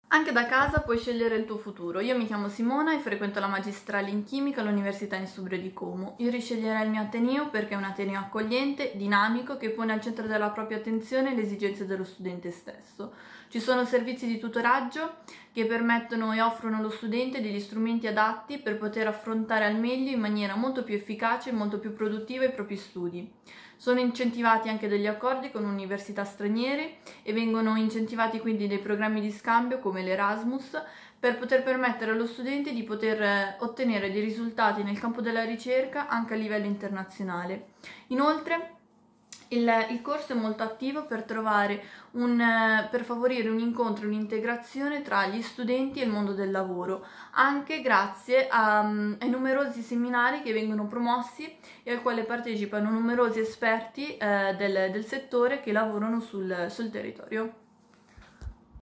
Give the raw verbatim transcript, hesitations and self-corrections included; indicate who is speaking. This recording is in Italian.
Speaker 1: Anche da casa puoi scegliere il tuo futuro. Io mi chiamo Simona e frequento la magistrale in chimica all'Università Insubrio di Como. Io risceglierei il mio ateneo perché è un ateneo accogliente, dinamico, che pone al centro della propria attenzione le esigenze dello studente stesso. Ci sono servizi di tutoraggio che permettono e offrono allo studente degli strumenti adatti per poter affrontare al meglio in maniera molto più efficace e molto più produttiva i propri studi. Sono incentivati anche degli accordi con università straniere e vengono incentivati quindi dei programmi di scambio come l'Erasmus per poter permettere allo studente di poter ottenere dei risultati nel campo della ricerca anche a livello internazionale. Inoltre, Il, il corso è molto attivo per trovare un, per favorire un incontro e un'integrazione tra gli studenti e il mondo del lavoro, anche grazie a, ai numerosi seminari che vengono promossi e al quale partecipano numerosi esperti eh, del, del settore che lavorano sul, sul territorio.